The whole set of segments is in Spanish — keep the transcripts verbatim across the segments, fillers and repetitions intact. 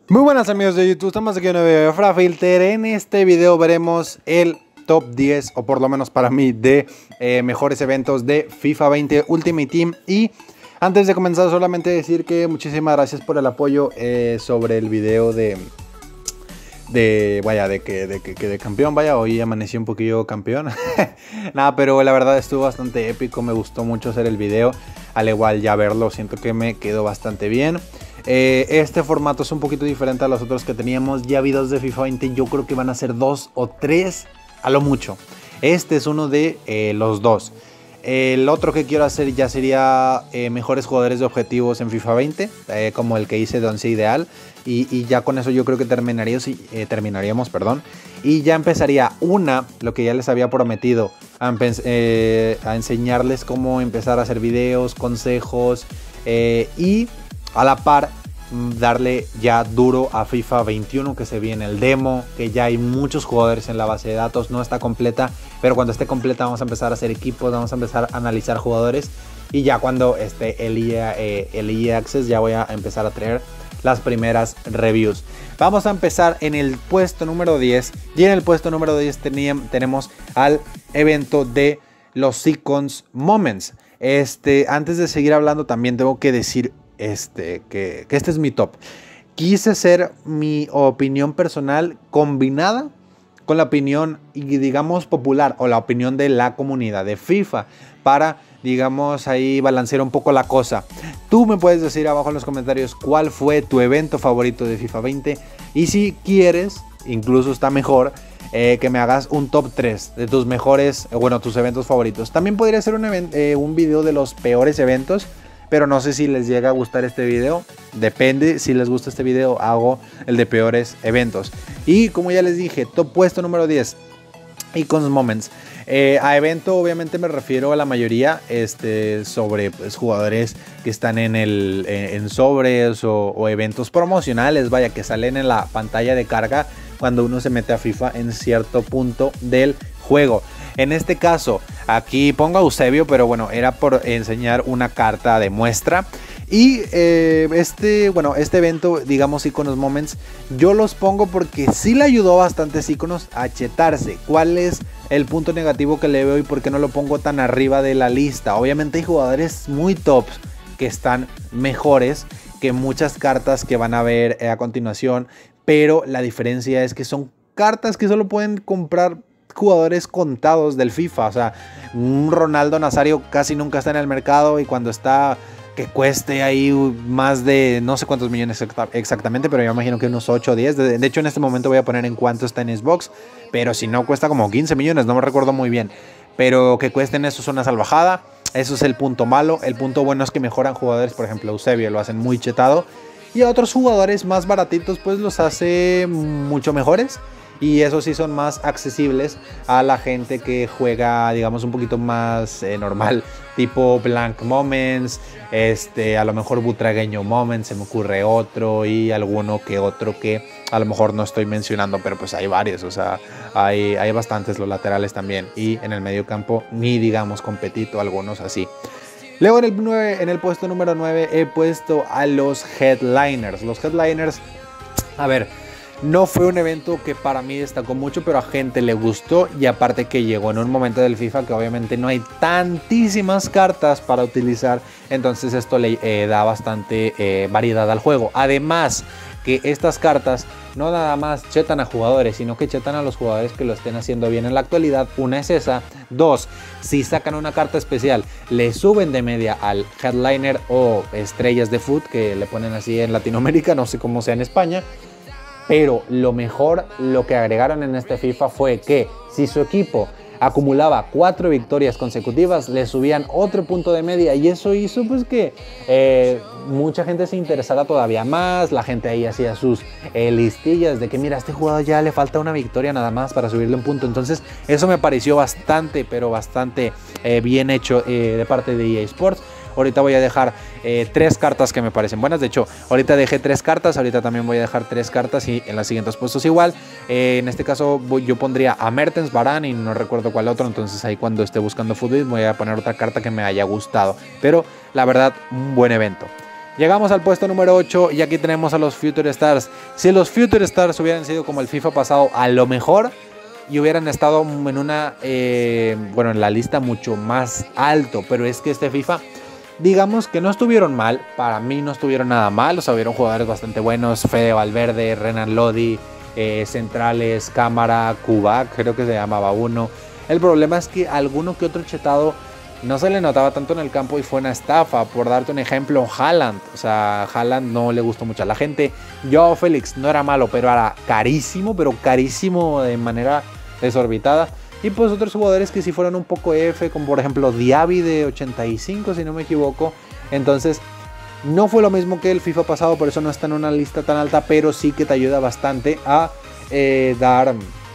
Muy buenas amigos de YouTube, estamos aquí en un video de FraFilter. En este video veremos el top diez, o por lo menos para mí, de eh, mejores eventos de FIFA veinte Ultimate Team. Y antes de comenzar, solamente decir que muchísimas gracias por el apoyo eh, sobre el video de... De, vaya, de que de, que, que de campeón, vaya, hoy amanecí un poquillo campeón. Nada, pero la verdad estuvo bastante épico, me gustó mucho hacer el video. Al igual ya verlo, siento que me quedó bastante bien. Eh, este formato es un poquito diferente a los otros que teníamos. Ya videos de FIFA veinte, yo creo que van a ser dos o tres a lo mucho. Este es uno de eh, los dos. El otro que quiero hacer ya sería eh, mejores jugadores de objetivos en FIFA veinte, eh, como el que hice de once ideal. Y, y ya con eso yo creo que terminaríamos, eh, terminaríamos perdón, y ya empezaría una, lo que ya les había prometido, a, eh, a enseñarles cómo empezar a hacer videos, consejos eh, y a la par darle ya duro a FIFA veintiuno, que se viene el demo, que ya hay muchos jugadores en la base de datos, no está completa, pero cuando esté completa vamos a empezar a hacer equipos, vamos a empezar a analizar jugadores, y ya cuando esté el E A, eh, el E A Access ya voy a empezar a traer las primeras reviews. Vamos a empezar en el puesto número diez, y en el puesto número diez teníamos, tenemos al evento de los Icons Moments. Este, antes de seguir hablando también tengo que decir Este, que, que este es mi top. Quise hacer mi opinión personal combinada con la opinión, digamos, popular, o la opinión de la comunidad de FIFA, para, digamos, ahí balancear un poco la cosa. Tú me puedes decir abajo en los comentarios cuál fue tu evento favorito de FIFA veinte, y si quieres, incluso está mejor, eh, que me hagas un top tres de tus mejores, bueno, tus eventos favoritos. También podría ser un, eh, un video de los peores eventos, pero no sé si les llega a gustar este video. Depende, si les gusta este video, hago el de peores eventos. Y como ya les dije, top puesto número diez, Icons Moments. Eh, a evento obviamente me refiero a la mayoría este, sobre pues, jugadores que están en, el, en, en sobres o, o eventos promocionales, vaya, que salen en la pantalla de carga cuando uno se mete a FIFA en cierto punto del juego. En este caso, aquí pongo a Eusebio, pero bueno, era por enseñar una carta de muestra. Y eh, este, bueno, este evento, digamos, Icons Moments, yo los pongo porque sí le ayudó a bastantes iconos a chetarse. ¿Cuál es el punto negativo que le veo y por qué no lo pongo tan arriba de la lista? Obviamente hay jugadores muy tops que están mejores que muchas cartas que van a ver eh, a continuación, pero la diferencia es que son cartas que solo pueden comprar jugadores contados del FIFA. O sea, un Ronaldo Nazario casi nunca está en el mercado, y cuando está, que cueste ahí más de no sé cuántos millones exactamente, pero yo imagino que unos ocho o diez. De, de hecho, en este momento voy a poner en cuánto está en Xbox, pero si no, cuesta como quince millones, no me recuerdo muy bien. Pero que cuesten eso es una salvajada. Eso es el punto malo. El punto bueno es que mejoran jugadores, por ejemplo Eusebio lo hacen muy chetado, y a otros jugadores más baratitos pues los hace mucho mejores. Y esos sí son más accesibles a la gente que juega, digamos, un poquito más eh, normal, tipo Blank Moments, este, a lo mejor Butragueño Moments, se me ocurre otro, y alguno que otro que a lo mejor no estoy mencionando, pero pues hay varios, o sea, hay, hay bastantes, los laterales también, y en el medio campo ni digamos competito, algunos así. Luego en el, nueve, en el puesto número nueve he puesto a los Headliners. Los Headliners, a ver, no fue un evento que para mí destacó mucho, pero a gente le gustó, y aparte que llegó en un momento del FIFA que obviamente no hay tantísimas cartas para utilizar, entonces esto le eh, da bastante eh, variedad al juego. Además que estas cartas no nada más chetan a jugadores, sino que chetan a los jugadores que lo estén haciendo bien en la actualidad. Una es esa. Dos, si sacan una carta especial, le suben de media al Headliner o estrellas de foot, que le ponen así en Latinoamérica, no sé cómo sea en España. Pero lo mejor, lo que agregaron en este FIFA fue que si su equipo acumulaba cuatro victorias consecutivas, le subían otro punto de media, y eso hizo pues que eh, mucha gente se interesara todavía más. La gente ahí hacía sus eh, listillas de que mira, a este jugador ya le falta una victoria nada más para subirle un punto. Entonces eso me pareció bastante, pero bastante eh, bien hecho eh, de parte de E A Sports. Ahorita voy a dejar eh, tres cartas que me parecen buenas. De hecho, ahorita dejé tres cartas. Ahorita también voy a dejar tres cartas, y en los siguientes puestos igual. Eh, en este caso voy, yo pondría a Mertens, Varane y no recuerdo cuál otro. Entonces ahí cuando esté buscando fútbol voy a poner otra carta que me haya gustado. Pero la verdad, un buen evento. Llegamos al puesto número ocho y aquí tenemos a los Future Stars. Si los Future Stars hubieran sido como el FIFA pasado, a lo mejor y hubieran estado en una, eh, bueno, en la lista mucho más alto, pero es que este FIFA, digamos que no estuvieron mal, para mí no estuvieron nada mal, o sea, hubieron jugadores bastante buenos, Fede Valverde, Renan Lodi, eh, centrales, Cámara, Kuba, creo que se llamaba uno. El problema es que alguno que otro chetado no se le notaba tanto en el campo y fue una estafa. Por darte un ejemplo, Haaland, o sea, Haaland no le gustó mucho a la gente. Joao Félix no era malo, pero era carísimo, pero carísimo de manera desorbitada. Y pues otros jugadores que sí fueron un poco F, como por ejemplo Diaby de ochenta y cinco, si no me equivoco. Entonces no fue lo mismo que el FIFA pasado, por eso no está en una lista tan alta, pero sí que te ayuda bastante a eh, dar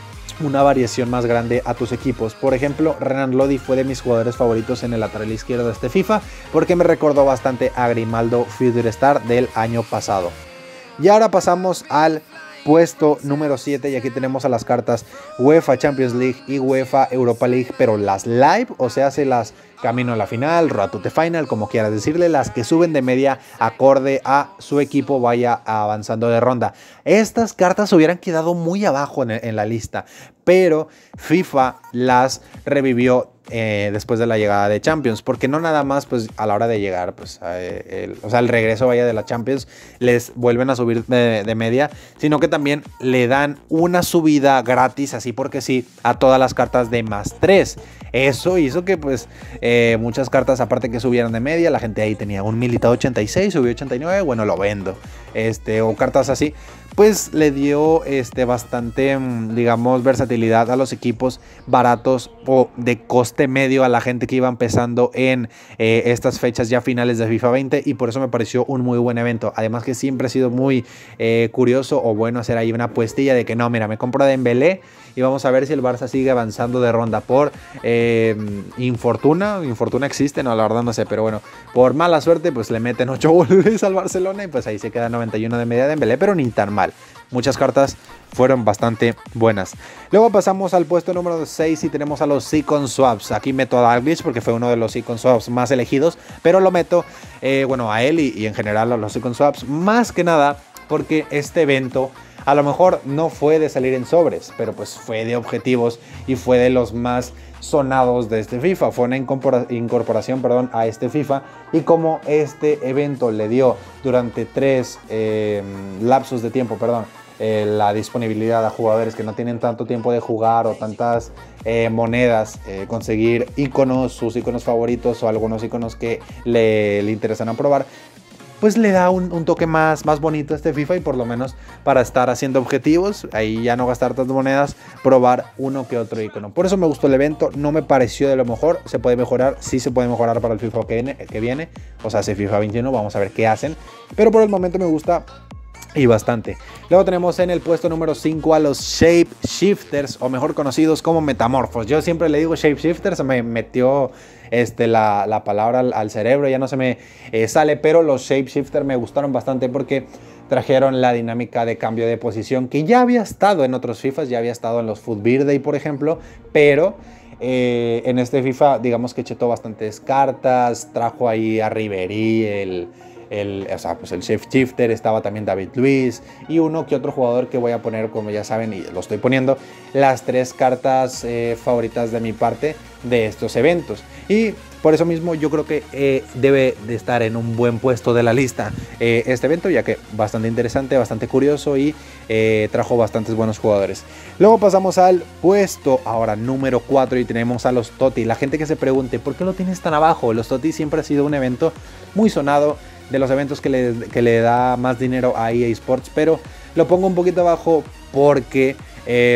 una variación más grande a tus equipos. Por ejemplo, Renan Lodi fue de mis jugadores favoritos en el lateral izquierdo de este FIFA, porque me recordó bastante a Grimaldo Future Star del año pasado. Y ahora pasamos al puesto número siete y aquí tenemos a las cartas UEFA Champions League y UEFA Europa League, pero las live, o sea, se las camino a la final, road to the final, como quieras decirle, las que suben de media acorde a su equipo vaya avanzando de ronda. Estas cartas hubieran quedado muy abajo en, en la lista, pero FIFA las revivió eh, después de la llegada de Champions, porque no nada más pues a la hora de llegar, pues eh, el, o sea, el regreso vaya de la Champions, les vuelven a subir de, de media, sino que también le dan una subida gratis, así porque sí, a todas las cartas de más tres. Eso hizo que pues eh, muchas cartas, aparte que subieran de media, la gente ahí tenía un Militao ochenta y seis, subió ochenta y nueve, bueno, lo vendo. Este, o cartas así, pues le dio este, bastante, digamos, versatilidad a los equipos baratos o de coste medio a la gente que iba empezando en eh, estas fechas ya finales de FIFA veinte, y por eso me pareció un muy buen evento. Además que siempre ha sido muy eh, curioso o bueno hacer ahí una apuestilla de que no, mira, me compro a Dembélé y vamos a ver si el Barça sigue avanzando de ronda por eh, infortuna, infortuna existe, no, la verdad no sé, pero bueno, por mala suerte pues le meten ocho goles al Barcelona y pues ahí se queda noventa y uno de media de Dembélé, pero ni tan mal. Muchas cartas fueron bastante buenas. Luego pasamos al puesto número seis y tenemos a los Icon Swaps. Aquí meto a Dalglish porque fue uno de los Icon Swaps más elegidos, pero lo meto, eh, bueno, a él y, y en general a los Icon Swaps, más que nada porque este evento a lo mejor no fue de salir en sobres, pero pues fue de objetivos y fue de los más sonados de este FIFA. Fue una incorporación, perdón, a este FIFA, y como este evento le dio durante tres eh, lapsos de tiempo, perdón, eh, la disponibilidad a jugadores que no tienen tanto tiempo de jugar o tantas eh, monedas, eh, conseguir iconos, sus iconos favoritos o algunos iconos que le, le interesan a probar, pues le da un, un toque más, más bonito a este FIFA, y por lo menos para estar haciendo objetivos, ahí ya no gastar tantas monedas, probar uno que otro icono. Por eso me gustó el evento, no me pareció de lo mejor, se puede mejorar, sí se puede mejorar para el FIFA que viene, que viene o sea, ese FIFA veintiuno, vamos a ver qué hacen, pero por el momento me gusta y bastante. Luego tenemos en el puesto número cinco a los Shape Shifters, o mejor conocidos como Metamorfos. Yo siempre le digo Shape Shifters, se me metió este, la, la palabra al, al cerebro, ya no se me eh, sale, pero los Shape Shifters me gustaron bastante porque trajeron la dinámica de cambio de posición que ya había estado en otros FIFAs, ya había estado en los Foot Birthday, por ejemplo, pero eh, en este FIFA digamos que chetó bastantes cartas, trajo ahí a Ribery, el... El, o sea, pues el Shape Shifter, estaba también David Luiz y uno que otro jugador que voy a poner, como ya saben, y lo estoy poniendo, las tres cartas eh, favoritas de mi parte de estos eventos. Y por eso mismo yo creo que eh, debe de estar en un buen puesto de la lista eh, este evento, ya que bastante interesante, bastante curioso y eh, trajo bastantes buenos jugadores. Luego pasamos al puesto ahora número cuatro y tenemos a los Totti. La gente que se pregunte, ¿por qué lo tienes tan abajo? Los Totti siempre ha sido un evento muy sonado, de los eventos que le, que le da más dinero a E A Sports, pero lo pongo un poquito abajo porque eh,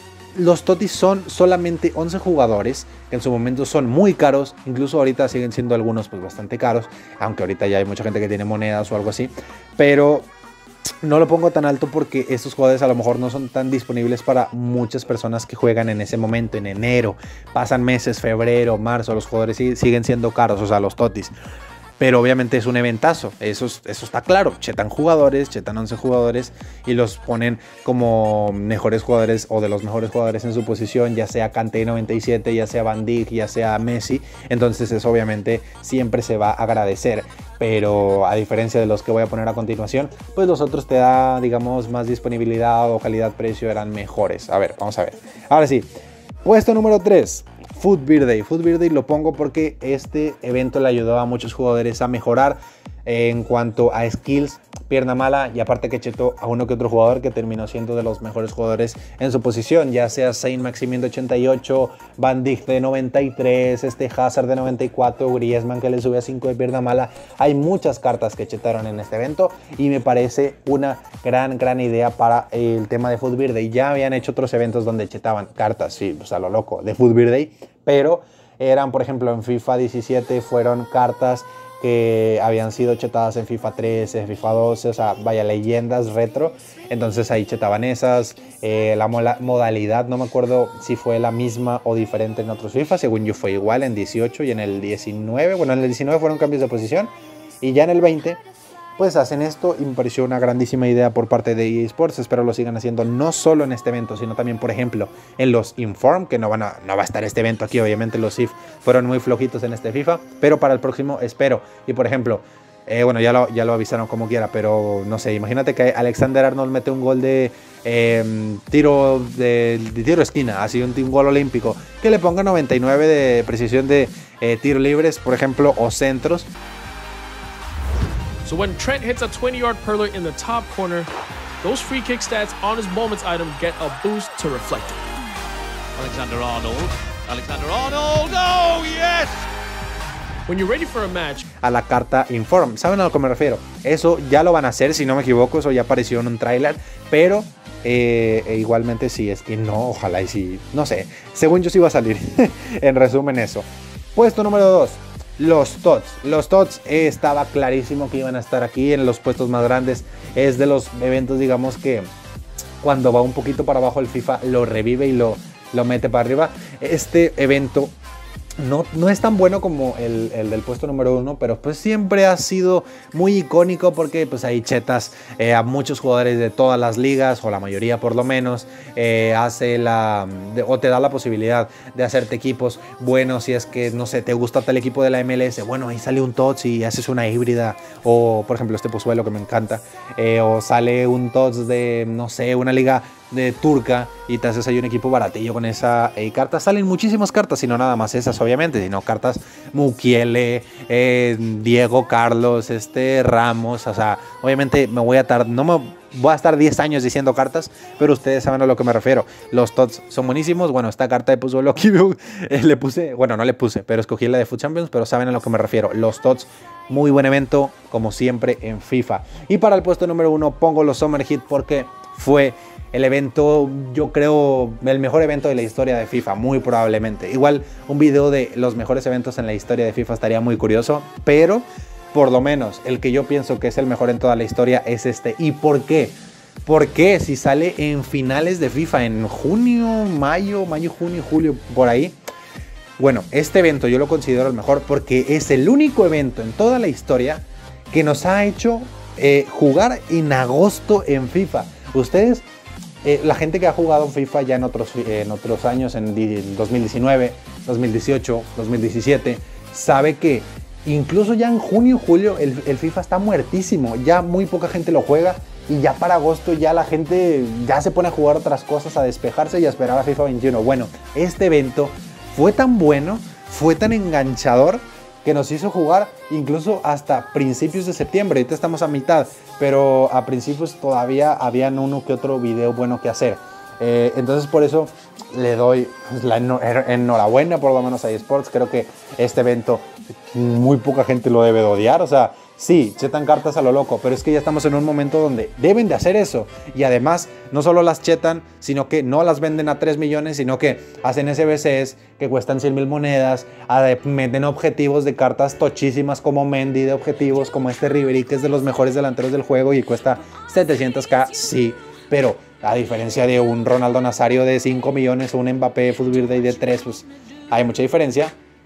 los Totis son solamente once jugadores, que en su momento son muy caros, incluso ahorita siguen siendo algunos pues bastante caros, aunque ahorita ya hay mucha gente que tiene monedas o algo así, pero no lo pongo tan alto porque estos jugadores a lo mejor no son tan disponibles para muchas personas que juegan en ese momento, en enero, pasan meses, febrero, marzo, los jugadores siguen siendo caros, o sea, los Totis. pero obviamente es un eventazo, eso, eso está claro. Chetan jugadores, chetan once jugadores y los ponen como mejores jugadores o de los mejores jugadores en su posición, ya sea Kanté noventa y siete, ya sea Van Dijk, ya sea Messi. Entonces eso obviamente siempre se va a agradecer, pero a diferencia de los que voy a poner a continuación, pues los otros te da, digamos, más disponibilidad o calidad-precio, eran mejores. A ver, vamos a ver. Ahora sí, puesto número tres. Food Birthday. Food Birthday lo pongo porque este evento le ayudó a muchos jugadores a mejorar en cuanto a skills, pierna mala, y aparte que chetó a uno que otro jugador que terminó siendo de los mejores jugadores en su posición, ya sea Saint-Maximin de ochenta y ocho, Van Dijk de noventa y tres, este Hazard de noventa y cuatro, Griezmann que le sube a cinco de pierna mala. Hay muchas cartas que chetaron en este evento y me parece una gran, gran idea para el tema de Food Birthday. Ya habían hecho otros eventos donde chetaban cartas, sí, pues a lo loco, de Food Birthday, pero eran, por ejemplo, en FIFA diecisiete fueron cartas que habían sido chetadas en FIFA trece, FIFA doce, o sea, vaya, leyendas retro. Entonces ahí chetaban esas. Eh, la modalidad, no me acuerdo si fue la misma o diferente en otros FIFA. Según yo fue igual en dieciocho y en el diecinueve. Bueno, en el diecinueve fueron cambios de posición. Y ya en el veinte, pues hacen esto y me pareció una grandísima idea por parte de E A Sports. Espero lo sigan haciendo no solo en este evento, sino también, por ejemplo, en los Inform, que no, van a, no va a estar este evento aquí. Obviamente los I F fueron muy flojitos en este FIFA, pero para el próximo espero. Y por ejemplo, eh, bueno, ya lo, ya lo avisaron como quiera, pero no sé, imagínate que Alexander Arnold mete un gol de eh, tiro de, de tiro esquina, así un, un gol olímpico, que le ponga noventa y nueve de precisión de eh, tiros libres, por ejemplo, o centros. So when Trent hits a twenty yard perler in the top corner, those free kick stats on his moments item get a boost to reflect it. Alexander Arnold. Alexander Arnold. Oh, yes. When you're ready for a match, a la carta Inform. ¿Saben a lo que me refiero? Eso ya lo van a hacer, si no me equivoco, eso ya apareció en un tráiler, pero eh, e igualmente sí, es que no, ojalá y sí, no sé, según yo sí va a salir. En resumen eso. Puesto número dos. Los T O T S. Los T O T S eh, estaba clarísimo que iban a estar aquí en los puestos más grandes. Es de los eventos, digamos, que cuando va un poquito para abajo el FIFA lo revive y lo, lo mete para arriba. Este evento no, no es tan bueno como el, el del puesto número uno, pero pues siempre ha sido muy icónico porque pues ahí chetas eh, a muchos jugadores de todas las ligas, o la mayoría por lo menos. Eh, hace la de, o te da la posibilidad de hacerte equipos buenos. Si es que, no sé, te gusta tal equipo de la M L S, bueno, ahí sale un T O T S y haces una híbrida, o por ejemplo este Pozuelo que me encanta, eh, o sale un T O T S de, no sé, una liga de turca y te haces ahí un equipo baratillo con esa eh, carta. Salen muchísimas cartas y no nada más esas, obviamente, sino cartas Mukiele, eh, Diego Carlos, este Ramos. O sea, obviamente me voy a tardar, no me voy a estar diez años diciendo cartas, pero ustedes saben a lo que me refiero. Los T O T S son buenísimos. Bueno, esta carta de Pozuelo aquí eh, le puse, bueno, no le puse, pero escogí la de Food Champions, pero saben a lo que me refiero. Los T O T S, muy buen evento, como siempre en FIFA. Y para el puesto número uno pongo los Summer Heat porque fue el evento, yo creo, el mejor evento de la historia de FIFA, muy probablemente. Igual un video de los mejores eventos en la historia de FIFA estaría muy curioso, pero por lo menos el que yo pienso que es el mejor en toda la historia es este. ¿Y por qué? Porque si sale en finales de FIFA, en junio, mayo, mayo, junio, julio, por ahí. Bueno, este evento yo lo considero el mejor porque es el único evento en toda la historia que nos ha hecho eh, jugar en agosto en FIFA. Ustedes... Eh, la gente que ha jugado FIFA ya en otros, eh, en otros años, en dos mil diecinueve, dos mil dieciocho, dos mil diecisiete, sabe que incluso ya en junio, julio, el, el FIFA está muertísimo. Ya muy poca gente lo juega y ya para agosto ya la gente ya se pone a jugar otras cosas, a despejarse y a esperar a FIFA veintiuno. Bueno, este evento fue tan bueno, fue tan enganchador, que nos hizo jugar incluso hasta principios de septiembre. Ahorita estamos a mitad, pero a principios todavía habían uno que otro video bueno que hacer. Eh, entonces por eso le doy la enhorabuena por lo menos a eSports. Creo que este evento muy poca gente lo debe de odiar. O sea, sí, chetan cartas a lo loco, pero es que ya estamos en un momento donde deben de hacer eso. Y además, no solo las chetan, sino que no las venden a tres millones, sino que hacen S B Cs que cuestan cien mil monedas, meten objetivos de cartas tochísimas como Mendy, de objetivos como este Ribery, que es de los mejores delanteros del juego y cuesta setecientos K, sí, pero a diferencia de un Ronaldo Nazario de cinco millones o un Mbappé Food Birthday de tres, pues hay mucha diferencia.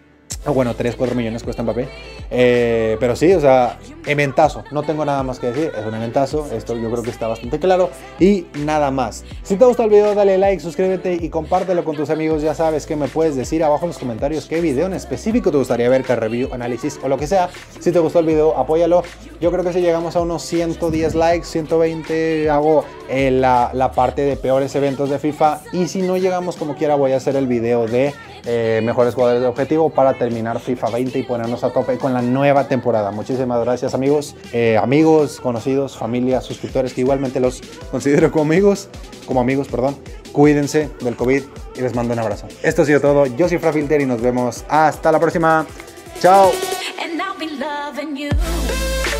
O bueno, tres, cuatro millones cuesta Mbappé. Eh, pero sí, o sea, eventazo. No tengo nada más que decir. Es un eventazo. Esto yo creo que está bastante claro. Y nada más. Si te gustó el video, dale like, suscríbete y compártelo con tus amigos. Ya sabes que me puedes decir abajo en los comentarios qué video en específico te gustaría ver, que review, análisis o lo que sea. Si te gustó el video, apóyalo. Yo creo que si llegamos a unos ciento diez likes, ciento veinte, hago eh, la, la parte de peores eventos de FIFA. Y si no llegamos como quiera, voy a hacer el video de eh, mejores jugadores de objetivo para terminar FIFA veinte y ponernos a tope con la nueva temporada. Muchísimas gracias, amigos, eh, amigos, conocidos, familia, suscriptores, que igualmente los considero como amigos, como amigos, perdón. Cuídense del COVID y les mando un abrazo. Esto ha sido todo. Yo soy Frafilter y nos vemos hasta la próxima. Chao. And I'll be loving you.